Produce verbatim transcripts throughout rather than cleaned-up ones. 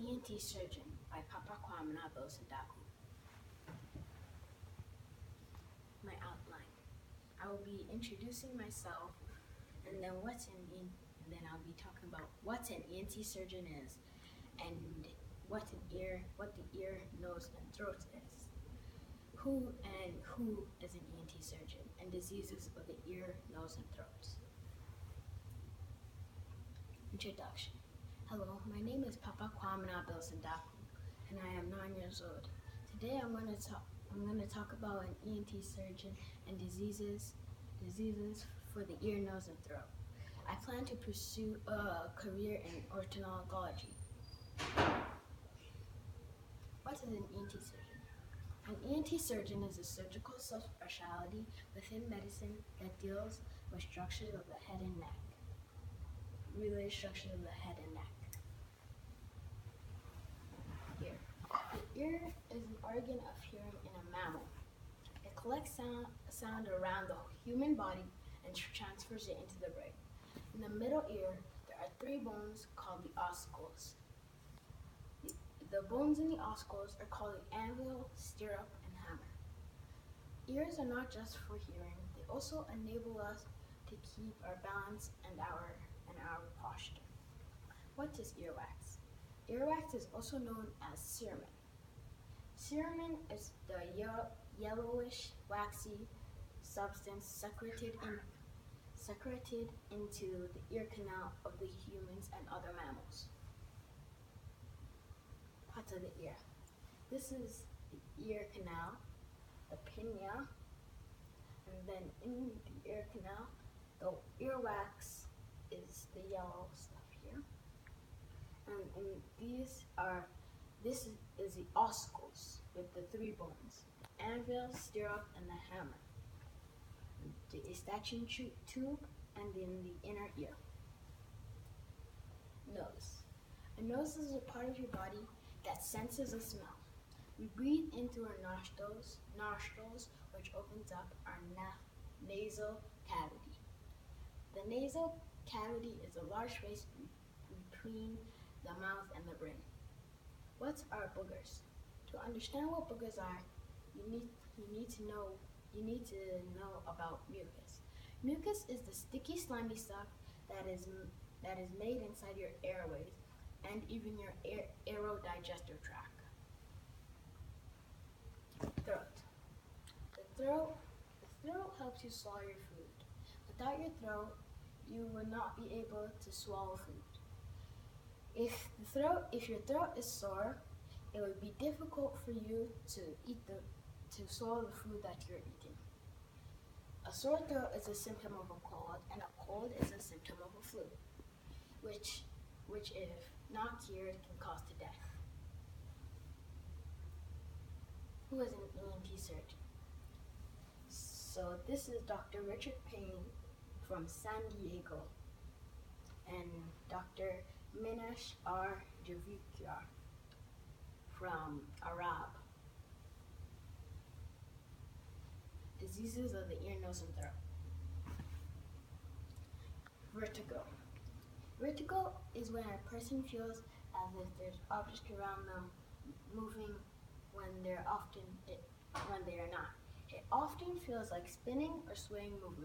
E N T Surgeon by Papa Kwamina Bosendaku. My outline. I will be introducing myself and then what's an E N T, and then I'll be talking about what an E N T surgeon is and what an ear, what the ear, nose, and throat is. Who and who is an E N T surgeon and diseases of the ear, nose, and throat. Introduction. Hello, my name is Papa Kwamina Bosendaku, and I am nine years old. Today I'm going to talk. I'm going to talk about an E N T surgeon and diseases, diseases for the ear, nose, and throat. I plan to pursue a career in otolaryngology. What is an E N T surgeon? An E N T surgeon is a surgical subspecialty within medicine that deals with structures of the head and neck. Related structures of the head and neck. Ear. The ear is an organ of hearing in a mammal. It collects sound, sound around the human body and transfers it into the brain. In the middle ear, there are three bones called the ossicles. The, the bones in the ossicles are called the anvil, stirrup, and hammer. Ears are not just for hearing, they also enable us to keep our balance and our, and our posture. What is earwax? Earwax is also known as cerumen. Cerumen is the yellow, yellowish, waxy substance secreted, in, secreted into the ear canal of the humans and other mammals. Parts of the ear. This is the ear canal, the pinna, and then in the ear canal, the earwax is the yellow stuff here. And, and these are, this is, is the ossicles with the three bones, the anvil, stirrup, and the hammer. The eustachian tube, and then the inner ear. Nose. A nose is a part of your body that senses a smell. We breathe in through our nostrils, nostrils, which opens up our na- nasal cavity. The nasal cavity is a large space be- between the mouth and the brain. What are boogers? To understand what boogers are, you need you need to know you need to know about mucus. Mucus is the sticky, slimy stuff that is that is made inside your airways and even your air, aerodigestive tract. Throat. The throat the throat helps you swallow your food. Without your throat, you would not be able to swallow food. If the throat, if your throat is sore, it would be difficult for you to eat the, to swallow the food that you're eating. A sore throat is a symptom of a cold, and a cold is a symptom of a flu, which, which if not cured, can cause to death. Who is an E N T surgeon? So this is Doctor Richard Payne from San Diego, and Doctor Minesh R. Javikia from Arab. Diseases of the ear, nose, and throat. Vertigo. Vertigo is when a person feels as if there's objects around them moving when they're often it, when they are not. It often feels like spinning or swaying movement.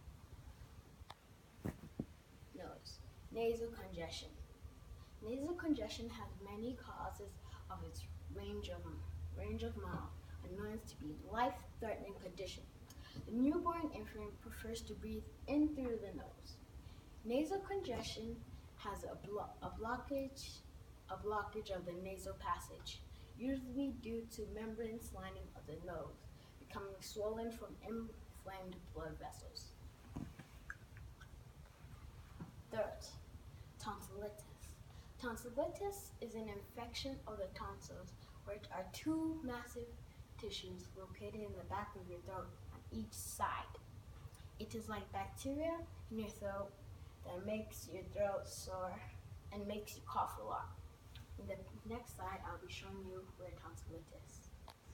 Nose. Nasal congestion. Nasal congestion has many causes of its range of range of mild annoyance to be life-threatening condition. The newborn infant prefers to breathe in through the nose. Nasal congestion has a, blo- a blockage a blockage of the nasal passage, usually due to membranous lining of the nose becoming swollen from inflamed blood vessels. Throat. Tonsillitis. Tonsillitis is an infection of the tonsils, which are two massive tissues located in the back of your throat on each side. It is like bacteria in your throat that makes your throat sore and makes you cough a lot. In the next slide, I'll be showing you where tonsillitis.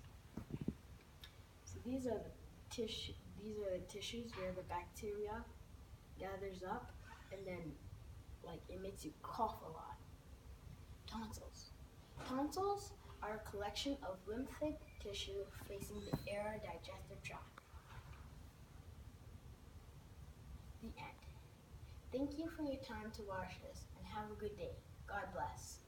So these are the tissue. These are the tissues where the bacteria gathers up, and then like it makes you cough a lot. Tonsils. Tonsils are a collection of lymphatic tissue facing the air digestive tract. The end. Thank you for your time to watch this, and have a good day. God bless.